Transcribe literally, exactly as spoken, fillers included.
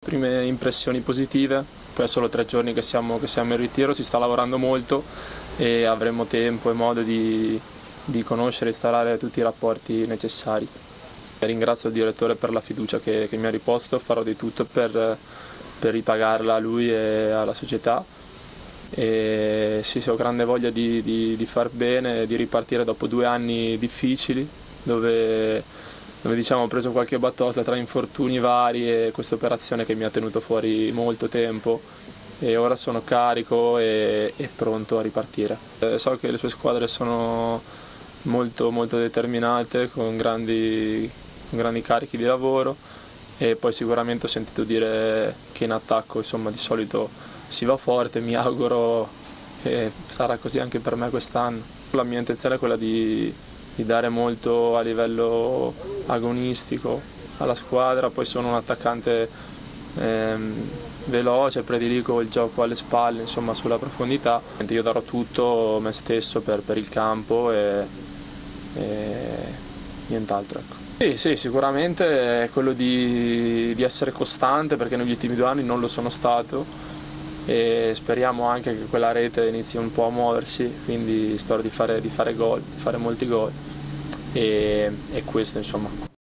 prime impressioni positive, poi è solo tre giorni che siamo, che siamo in ritiro, si sta lavorando molto e avremo tempo e modo di, di conoscere e instaurare tutti i rapporti necessari. Ringrazio il direttore per la fiducia che, che mi ha riposto, farò di tutto per, per ripagarla a lui e alla società. E sì, sì, ho grande voglia di, di, di far bene, di ripartire dopo due anni difficili dove, dove diciamo, ho preso qualche batosta tra infortuni vari e questa operazione che mi ha tenuto fuori molto tempo, e ora sono carico e, e pronto a ripartire. Eh, so che le sue squadre sono molto, molto determinate, con grandi, con grandi carichi di lavoro, e poi sicuramente ho sentito dire che in attacco, insomma, di solito si va forte. Mi auguro che sarà così anche per me quest'anno. La mia intenzione è quella di, di dare molto a livello agonistico alla squadra, poi sono un attaccante ehm, veloce, prediligo il gioco alle spalle, insomma sulla profondità. Io darò tutto me stesso per, per il campo e, e nient'altro. Ecco. Sì, sì, sicuramente è quello di, di essere costante, perché negli ultimi due anni non lo sono stato, e speriamo anche che quella rete inizi un po' a muoversi, quindi spero di fare, di fare gol, di fare molti gol, e, e questo insomma.